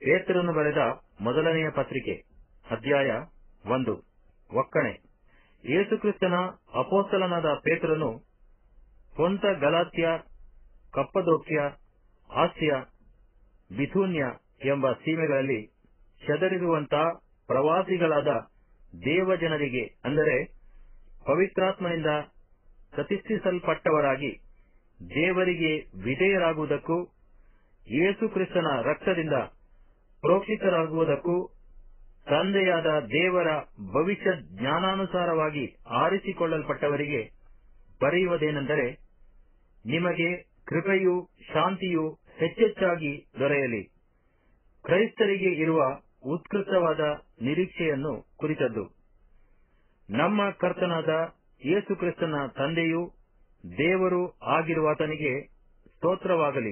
ಪೇತ್ರನು ಬರೆದ ಮೊದಲನೆಯ ಪತ್ರಿಕೆ ಅಧ್ಯಾಯ 1. ಒಕ್ಕಣೆ. ಯೇಸುಕ್ರಿಸ್ತನ ಅಪೊಸ್ತಲನಾದ ಪೇತ್ರನು ಪೊಂತ, ಗಲಾತ್ಯ, ಕಪ್ಪದೋಕ್ಯ, ಆಸ್ಯ, ಬಿಥೂನ್ಯ ಎಂಬ ಸೀಮೆಗಳಲ್ಲಿ ಚದರಿರುವಂತ ಪ್ರವಾಸಿಗಳಾದ ದೇವಜನರಿಗೆ, ಅಂದರೆ ಪವಿತ್ರಾತ್ಮನಿಂದ ಪ್ರತಿಷ್ಠಿಸಲ್ಪಟ್ಟವರಾಗಿ ದೇವರಿಗೆ ವಿಧೇಯರಾಗುವುದಕ್ಕೂ ಯೇಸುಕ್ರಿಸ್ತನ ರಕ್ತದಿಂದ ಪ್ರೋಕ್ಷಿತರಾಗುವುದಕ್ಕೂ ತಂದೆಯಾದ ದೇವರ ಭವಿಷ್ಯ ಜ್ಞಾನಾನುಸಾರವಾಗಿ ಆರಿಸಿಕೊಳ್ಳಲ್ಪಟ್ಟವರಿಗೆ ಬರೆಯುವುದೇನೆಂದರೆ, ನಿಮಗೆ ಕೃಪೆಯೂ ಶಾಂತಿಯೂ ಹೆಚ್ಚೆಚ್ಚಾಗಿ ದೊರೆಯಲಿ. ಕ್ರೈಸ್ತರಿಗೆ ಇರುವ ಉತ್ಕೃಷ್ಟವಾದ ನಿರೀಕ್ಷೆಯನ್ನು ಕುರಿತದ್ದು. ನಮ್ಮ ಕರ್ತನಾದ ಯೇಸುಕ್ರಿಸ್ತನ ತಂದೆಯೂ ದೇವರೂ ಆಗಿರುವಾತನಿಗೆ ಸ್ತೋತ್ರವಾಗಲಿ.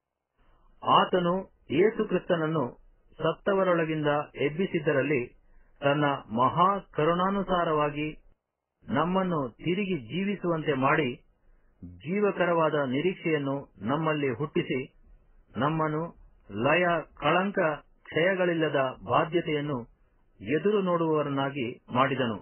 ಆತನು ಯೇಸುಕ್ರಿಸ್ತನನ್ನು ಸತ್ತವರೊಳಗಿಂದ ಎಬ್ಬಿಸಿದ್ದರಲ್ಲಿ ತನ್ನ ಮಹಾ ಕರುಣಾನುಸಾರವಾಗಿ ನಮ್ಮನ್ನು ತಿರುಗಿ ಜೀವಿಸುವಂತೆ ಮಾಡಿ, ಜೀವಕರವಾದ ನಿರೀಕ್ಷೆಯನ್ನು ನಮ್ಮಲ್ಲಿ ಹುಟ್ಟಿಸಿ, ನಮ್ಮನ್ನು ಲಯ, ಕಳಂಕ, ಕ್ಷಯಗಳಿಲ್ಲದ ಬಾಧ್ಯತೆಯನ್ನು ಎದುರು ನೋಡುವವರನ್ನಾಗಿ ಮಾಡಿದನು.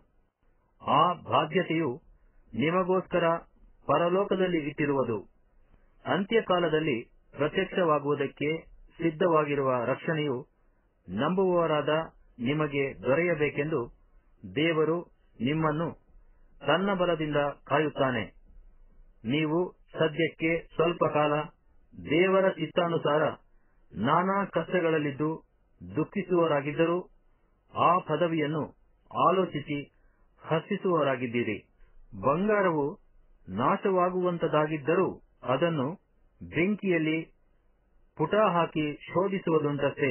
ಆ ಬಾಧ್ಯತೆಯು ನಿಮಗೋಸ್ಕರ ಪರಲೋಕದಲ್ಲಿ ಇಟ್ಟಿರುವುದು, ಅಂತ್ಯಕಾಲದಲ್ಲಿ ಪ್ರತ್ಯಕ್ಷವಾಗುವುದಕ್ಕೆ ಸಿದ್ಧವಾಗಿರುವ ರಕ್ಷಣೆಯು ನಂಬುವವರಾದ ನಿಮಗೆ ದೊರೆಯಬೇಕೆಂದು ದೇವರು ನಿಮ್ಮನ್ನು ತನ್ನ ಬಲದಿಂದ ಕಾಯುತ್ತಾನೆ. ನೀವು ಸದ್ಯಕ್ಕೆ ಸ್ವಲ್ಪ ಕಾಲ ದೇವರ ಚಿತ್ತಾನುಸಾರ ನಾನಾ ಕಷ್ಟಗಳಲ್ಲಿದ್ದು ದುಃಖಿಸುವವರಾಗಿದ್ದರೂ ಆ ಪದವಿಯನ್ನು ಆಲೋಚಿಸಿ ಹರ್ಷಿಸುವವರಾಗಿದ್ದೀರಿ. ಬಂಗಾರವು ನಾಶವಾಗುವಂತದಾಗಿದ್ದರೂ ಅದನ್ನು ಬೆಂಕಿಯಲ್ಲಿ ಪುಟ ಹಾಕಿ ಶೋಧಿಸುವುದುಂಟಷ್ಟೇ.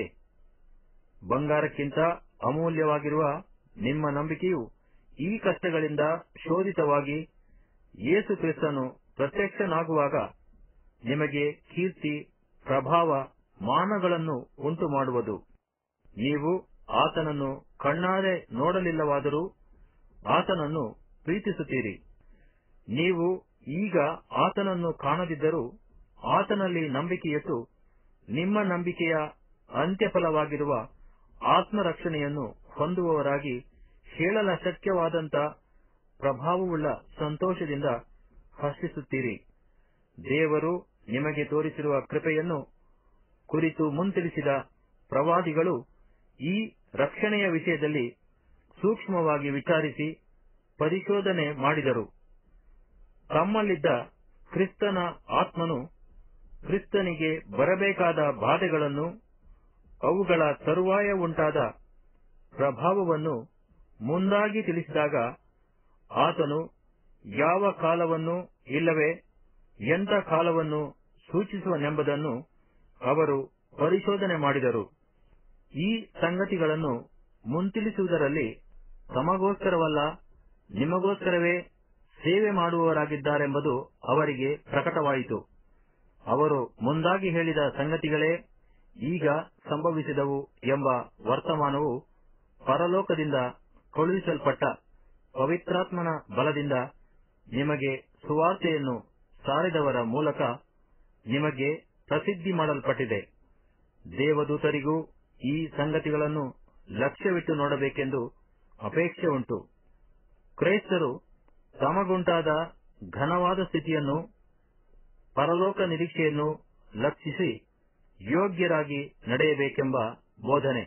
ಬಂಗಾರಕ್ಕಿಂತ ಅಮೂಲ್ಯವಾಗಿರುವ ನಿಮ್ಮ ನಂಬಿಕೆಯು ಈ ಕಷ್ಟಗಳಿಂದ ಶೋಧಿತವಾಗಿ ಯೇಸು ಕ್ರಿಸ್ತನು ಪ್ರತ್ಯಕ್ಷನಾಗುವಾಗ ನಿಮಗೆ ಕೀರ್ತಿ, ಪ್ರಭಾವ, ಮಾನಗಳನ್ನು ಉಂಟು ಮಾಡುವುದು. ನೀವು ಆತನನ್ನು ಕಣ್ಣಾರೆ ನೋಡಲಿಲ್ಲವಾದರೂ ಆತನನ್ನು ಪ್ರೀತಿಸುತ್ತೀರಿ. ನೀವು ಈಗ ಆತನನ್ನು ಕಾಣದಿದ್ದರೂ ಆತನಲ್ಲಿ ನಂಬಿಕೆಯಿಟ್ಟು ನಿಮ್ಮ ನಂಬಿಕೆಯ ಅಂತ್ಯಫಲವಾಗಿರುವ ಆತ್ಮರಕ್ಷಣೆಯನ್ನು ಹೊಂದುವವರಾಗಿ ಹೇಳಲಶಕ್ಯವಾದಂಥ ಪ್ರಭಾವವುಳ್ಳ ಸಂತೋಷದಿಂದ ಹರ್ಷಿಸುತ್ತೀರಿ. ದೇವರು ನಿಮಗೆ ತೋರಿಸಿರುವ ಕೃಪೆಯನ್ನು ಕುರಿತು ಮುಂತಿಳಿಸಿದ ಪ್ರವಾದಿಗಳು ಈ ರಕ್ಷಣೆಯ ವಿಷಯದಲ್ಲಿ ಸೂಕ್ಷ್ಮವಾಗಿ ವಿಚಾರಿಸಿ ಪರಿಶೋಧನೆ ಮಾಡಿದರು. ತಮ್ಮಲ್ಲಿದ್ದ ಕ್ರಿಸ್ತನ ಆತ್ಮನು ಕ್ರಿಸ್ತನಿಗೆ ಬರಬೇಕಾದ ಬಾಧೆಗಳನ್ನು, ಅವುಗಳ ತರುವಾಯ ಉಂಟಾದ ಪ್ರಭಾವವನ್ನು ಮುಂದಾಗಿ ತಿಳಿಸಿದಾಗ ಆತನು ಯಾವ ಕಾಲವನ್ನು ಇಲ್ಲವೇ ಎಂಥ ಕಾಲವನ್ನು ಸೂಚಿಸುವನೆಂಬುದನ್ನು ಅವರು ಪರಿಶೋಧನೆ ಮಾಡಿದರು. ಈ ಸಂಗತಿಗಳನ್ನು ಮುಂತಿಳಿಸುವುದರಲ್ಲಿ ತಮಗೋಸ್ಕರವಲ್ಲ, ನಿಮಗೋಸ್ಕರವೇ ಸೇವೆ ಮಾಡುವವರಾಗಿದ್ದಾರೆಂಬುದು ಅವರಿಗೆ ಪ್ರಕಟವಾಯಿತು. ಅವರು ಮುಂದಾಗಿ ಹೇಳಿದ ಸಂಗತಿಗಳೇ ಈಗ ಸಂಭವಿಸಿದವು ಎಂಬ ವರ್ತಮಾನವು ಪರಲೋಕದಿಂದ ಕಳುಹಿಸಲ್ಪಟ್ಟ ಪವಿತ್ರಾತ್ಮನ ಬಲದಿಂದ ನಿಮಗೆ ಸುವಾರ್ತೆಯನ್ನು ಸಾರಿದವರ ಮೂಲಕ ನಿಮಗೆ ಪ್ರಸಿದ್ಧಿ ಮಾಡಲ್ಪಟ್ಟಿದೆ. ದೇವದೂತರಿಗೂ ಈ ಸಂಗತಿಗಳನ್ನು ಲಕ್ಷ್ಯವಿಟ್ಟು ನೋಡಬೇಕೆಂದು ಅಪೇಕ್ಷೆ ಉಂಟು. ಕ್ರೈಸ್ತರು ತಮಗುಂಟಾದ ಘನವಾದ ಸ್ಥಿತಿಯನ್ನು, ಪರಲೋಕ ನಿರೀಕ್ಷೆಯನ್ನು ಲಕ್ಷಿಸಿ ಯೋಗ್ಯರಾಗಿ ನಡೆಯಬೇಕೆಂಬ ಬೋಧನೆ.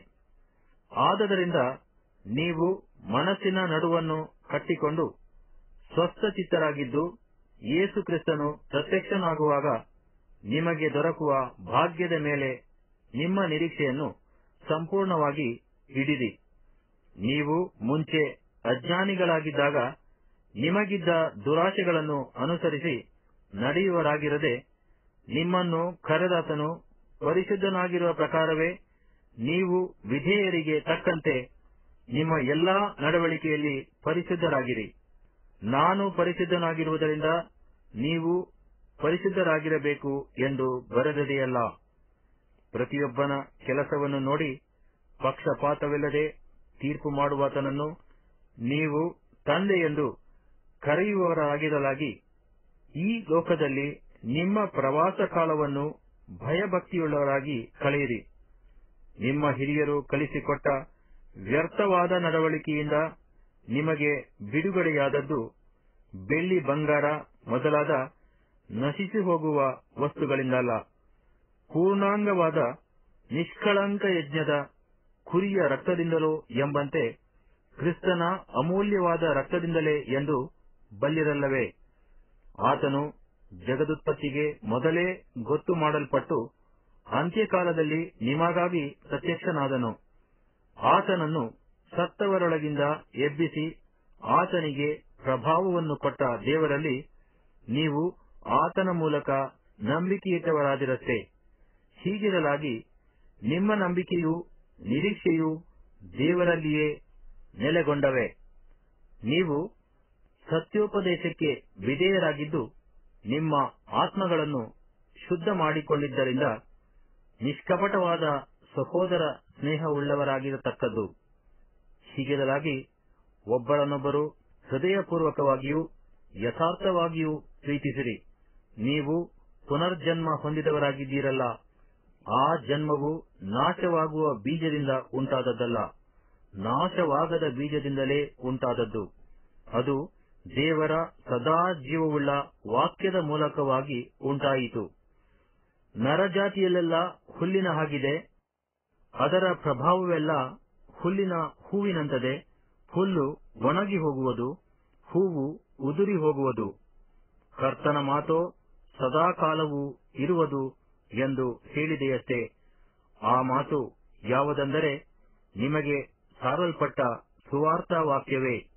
ಆದದರಿಂದ ನೀವು ಮನಸ್ಸಿನ ನಡುವನ್ನು ಕಟ್ಟಿಕೊಂಡು ಸ್ವಸ್ಥಚಿತ್ತರಾಗಿದ್ದು, ಯೇಸು ಕ್ರಿಸ್ತನು ಪ್ರತ್ಯಕ್ಷನಾಗುವಾಗ ನಿಮಗೆ ದೊರಕುವ ಭಾಗ್ಯದ ಮೇಲೆ ನಿಮ್ಮ ನಿರೀಕ್ಷೆಯನ್ನು ಸಂಪೂರ್ಣವಾಗಿ ಇಡಿರಿ. ನೀವು ಮುಂಚೆ ಅಜ್ಞಾನಿಗಳಾಗಿದ್ದಾಗ ನಿಮಗಿದ್ದ ದುರಾಶೆಗಳನ್ನು ಅನುಸರಿಸಿ ನಡೆಯುವರಾಗಿರದೆ, ನಿಮ್ಮನ್ನು ಕರೆದಾತನು ಪರಿಶುದ್ಧನಾಗಿರುವ ಪ್ರಕಾರವೇ ನೀವು ವಿಧೇಯರಿಗೆ ತಕ್ಕಂತೆ ನಿಮ್ಮ ಎಲ್ಲಾ ನಡವಳಿಕೆಯಲ್ಲಿ ಪರಿಶುದ್ಧರಾಗಿರಿ. ನಾನು ಪರಿಶುದ್ಧನಾಗಿರುವುದರಿಂದ ನೀವು ಪರಿಶುದ್ಧರಾಗಿರಬೇಕು ಎಂದು ಬರೆದದೆಯಲ್ಲ. ಪ್ರತಿಯೊಬ್ಬನ ಕೆಲಸವನ್ನು ನೋಡಿ ಪಕ್ಷಪಾತವಿಲ್ಲದೆ ತೀರ್ಪು ಮಾಡುವಾತನನ್ನು ನೀವು ತಂದೆಯೆಂದು ಕರೆಯುವವರಾಗಿರಲಾಗಿ, ಈ ಲೋಕದಲ್ಲಿ ನಿಮ್ಮ ಪ್ರವಾಸ ಕಾಲವನ್ನು ಭಯಭಕ್ತಿಯುಳ್ಳವರಾಗಿ ಕಳೆಯಿರಿ. ನಿಮ್ಮ ಹಿರಿಯರು ಕಲಿಸಿಕೊಟ್ಟ ವ್ಯರ್ಥವಾದ ನಡವಳಿಕೆಯಿಂದ ನಿಮಗೆ ಬಿಡುಗಡೆಯಾದದ್ದು ಬೆಳ್ಳಿ ಬಂಗಾರ ಮೊದಲಾದ ನಶಿಸಿ ಹೋಗುವ ವಸ್ತುಗಳಿಂದಲ್ಲ, ಪೂರ್ಣಾಂಗವಾದ ನಿಷ್ಕಳಂಕ ಯಜ್ಞದ ಕುರಿಯ ರಕ್ತದಿಂದಲೋ ಎಂಬಂತೆ ಕ್ರಿಸ್ತನ ಅಮೂಲ್ಯವಾದ ರಕ್ತದಿಂದಲೇ ಎಂದು ಬಲ್ಲಿರಲ್ಲವೇ. ಆತನು ಜಗದುತ್ಪತ್ತಿಗೆ ಮೊದಲೇ ಗೊತ್ತು ಮಾಡಲ್ಪಟ್ಟು ಅಂತ್ಯಕಾಲದಲ್ಲಿ ನಿಮಗಾಗಿ ಪ್ರತ್ಯಕ್ಷನಾದನು. ಆತನನ್ನು ಸತ್ತವರೊಳಗಿಂದ ಎಬ್ಬಿಸಿ ಆತನಿಗೆ ಪ್ರಭಾವವನ್ನು ಕೊಟ್ಟ ದೇವರಲ್ಲಿ ನೀವು ಆತನ ಮೂಲಕ ನಂಬಿಕೆಯಿಟ್ಟವರಾದಿರಷ್ಟೇ. ಹೀಗಿರಲಾಗಿ ನಿಮ್ಮ ನಂಬಿಕೆಯೂ ನಿರೀಕ್ಷೆಯೂ ದೇವರಲ್ಲಿಯೇ ನೆಲೆಗೊಂಡವೆ. ನೀವು ಸತ್ಯೋಪದೇಶಕ್ಕೆ ವಿಧೇಯರಾಗಿದ್ದು ನಿಮ್ಮ ಆತ್ಮಗಳನ್ನು ಶುದ್ಧ ಮಾಡಿಕೊಂಡಿದ್ದರಿಂದ ನಿಷ್ಕಪಟವಾದ ಸಹೋದರ ಸ್ನೇಹವುಳ್ಳವರಾಗಿರತಕ್ಕದ್ದು. ಹೀಗಿರಲಾಗಿ ಒಬ್ಬರನ್ನೊಬ್ಬರು ಹೃದಯಪೂರ್ವಕವಾಗಿಯೂ ಯಥಾರ್ಥವಾಗಿಯೂ ಪ್ರೀತಿಸಿರಿ. ನೀವು ಪುನರ್ಜನ್ಮ ಹೊಂದಿದವರಾಗಿದ್ದೀರಲ್ಲ, ಆ ಜನ್ಮವು ನಾಶವಾಗುವ ಬೀಜದಿಂದ ಉಂಟಾದದ್ದಲ್ಲ, ನಾಶವಾಗದ ಬೀಜದಿಂದಲೇ ಉಂಟಾದದ್ದು. ಅದು ದೇವರ ಸದಾ ಜೀವವುಳ್ಳ ವಾಕ್ಯದ ಮೂಲಕವಾಗಿ ಉಂಟಾಯಿತು. ನರಜಾತಿಯಲ್ಲೆಲ್ಲ ಹುಲ್ಲಿನ ಹಾಗಿದೆ, ಅದರ ಪ್ರಭಾವವೆಲ್ಲ ಹುಲ್ಲಿನ ಹೂವಿನಂತದೆ. ಹುಲ್ಲು ಒಣಗಿ ಹೋಗುವುದು, ಹೂವು ಉದುರಿ ಹೋಗುವುದು, ಕರ್ತನ ಮಾತೋ ಸದಾಕಾಲವೂ ಇರುವುದು ಎಂದು ಹೇಳಿದೆಯಷ್ಟೇ. ಆ ಮಾತು ಯಾವುದೆಂದರೆ ನಿಮಗೆ ಸಾರಲ್ಪಟ್ಟ ಸುವಾರ್ತಾ ವಾಕ್ಯವೇ.